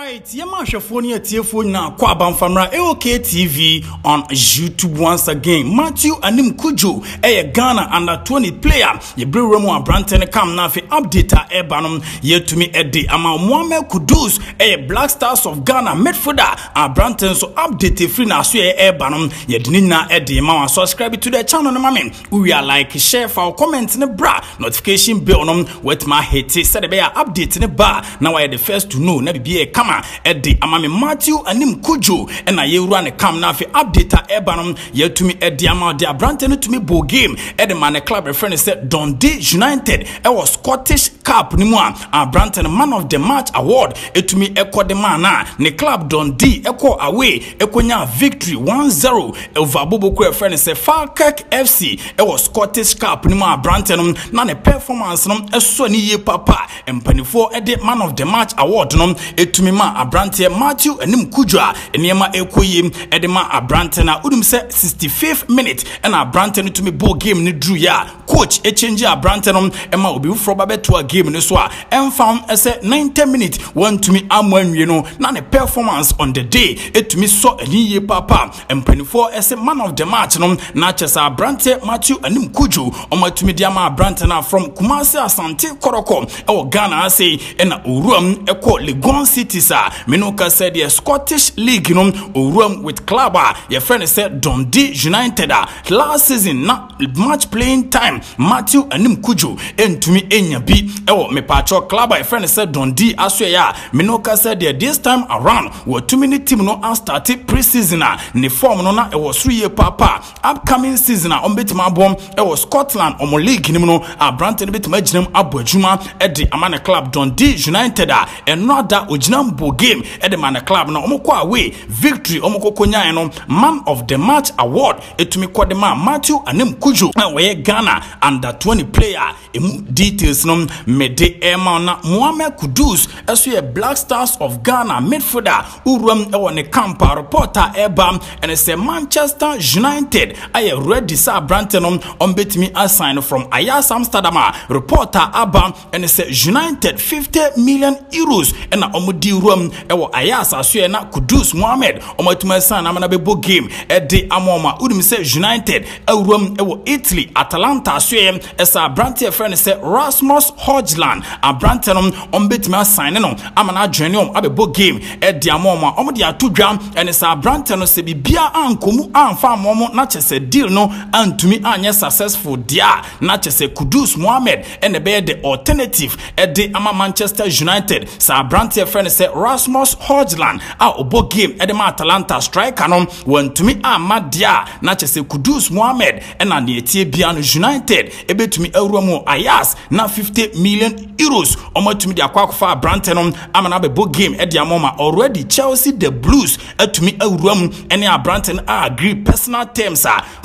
Alright, Yama Shafoni at Tiafo na Kwabam Famra AOK TV on YouTube once again. Matthew Anim Cudjoe, a Ghana under 20 player. Ye bring Remo Branton come now for update a banum yet to me a day. Ama Mohammed Kudus, a Black Stars of Ghana midfielder. A Branton so update free na so a banum ye dinina a day. Ma subscribe to the channel no mamen. We are like share for comment in the bra notification bell with my hate said the bear update in the bar. Now I the first to know never be a kama Eddie amame Matthew Anim Cudjoe and I run a cam now for update a banum yet to me Eddie amount their Branton to me ball game Eddie man a club friend said Dundee United it was Scottish Cup nimwa a Branton man of the match award it to me echo the man ne club Dundee echo away ekonya victory 1-0 over Boboko friend said Falkirk FC it was Scottish Cup nimwa Branton na ne performance so ni ye papa and 24 Eddie man of the match award etumi ma abrante Matthew Anim Cudjoe enema ekoyim edema abrante na udum se 65th minute and abrante no tumi ball game ni drew ya coach change abrante no ema obi ufro ba beto a game ni so a emfam ese 90 minute want to me amwanwie no na ne performance on the day etumi so eniye papa and 24 ese man of the match no na chesa abrante Matthew Anim Cudjoe omatumi dia ma abrante na from Kumasi Asante Koroko e Ghana ase ena oruam eko Legon City sa Minoka said the Scottish League oruam with club your friend said Dundee United last season na match playing time Matthew Anim Cudjoe entumi enya bi ewo me patcho club your friend said Dundee aswe ya Minoka said this time around we 2 minute team no started pre-season ne form no na e was 3 year papa upcoming season betima bom e was Scotland omo league ni no Branton betima ginam abojuma e de amana club Dundee United another ojinambo game e de man club na omko away victory omko konyan no man of the match award etumi kodema Matthew Anim Cudjoe we Ghana under 20 player emu details no mede ema na Mohammed Kudus eso ye Black Stars of Ghana midfielder uruam e won camp reporter eba and say Manchester United aye ready sa Branton on betimi assign from Ajax Amsterdam reporter aba and say United 50 million euros and na omudi uruam e wo Ajax aso na Kudus Mohammed omatuma san na na bebo game e de amoma udum say United uruam e wo Italy Atalanta aso esa Branton friend say Rasmus Højlund a Branton on betimi assign no amana adwene abebo game e de amoma omudi atodwam and esa Branton se bibia ankomu amfa amomo na chese deal no antumi anye successful dia na chese Kudus Mohammed and the alternative e de ama Manchester United sa Branton friend say Rasmus Højlund a obo game e de ma Atalanta striker no wantumi amadia na chese Kudus Mohammed and na etie bia no United e betumi awuramu Ajax na 50 million euros omatumi de akwakofa Branton amana bebo game e de amoma already Chelsea the Blues atumi awuramu ene Branton agree personal terms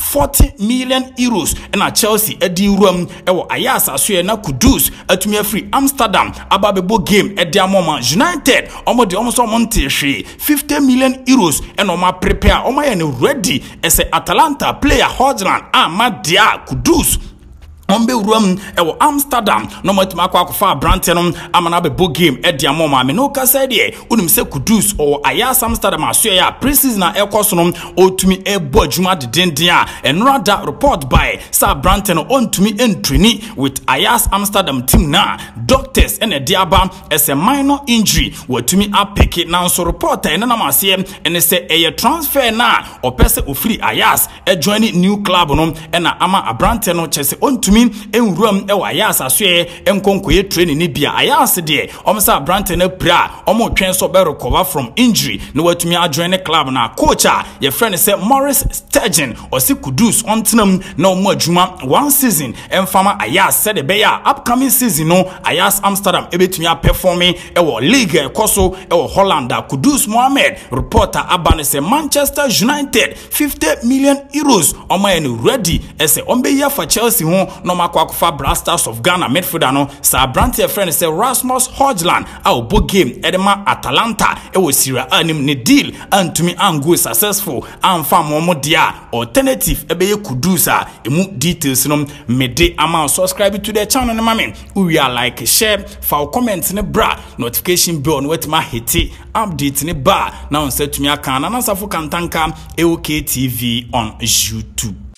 40 million euros na Chelsea e di awuramu e wo Ajax aso na Kudus atumi afri Amsterdam ababebo game e de amoma United omode omoso monte hwe 50 million euros and oma prepare oma ye ready as a Atalanta player Højlund amadia Kudus ombe uruam ewo Amsterdam no matima akwa Branton amana bebo game e dia moma me no ka said ye unim se Kudus o Ajax Amsterdam aso ya pre-season ekoso no otumi ebo adwuma dedenden a enrada report by Sir Branton ontumi entrini with Ajax Amsterdam team na doctors ene diaba as a minor injury watumi apeke na so reporter ene na mase ene se eye transfer na opese ofiri Ajax e join new club no ena ama Branton no chese ontumi enwuram e wa Ajax asoe enkonkoye training ni bia Ajax de omsa Branton na pra omo twen so be recover from injury no watumi adjoin club na coach your friend say Morris Sturgeon or si Kudus ontenam na omo adwuma one season emfama Ajax said the bear upcoming season no Ajax Amsterdam ebetumi performing e wo league ekoso e wo Holland Kudus Mohammed reporter abane say Manchester United 50 million euros omo ready ese ombe ya for Chelsea ho no makwakofa Blasters of Ghana midfielder no sa brante friend say Rasmus Højlund a obo game edema Atalanta e wo Serie A nim ne deal antumi ango successful amfa momo dia alternative ebeye Kudus a emu details no mede ama subscribe to the channel no mame we are like share for comment ne bra notification bell no wetima hiti update ne ba na on setumi aka na nasafo kantanka AOK TV on YouTube.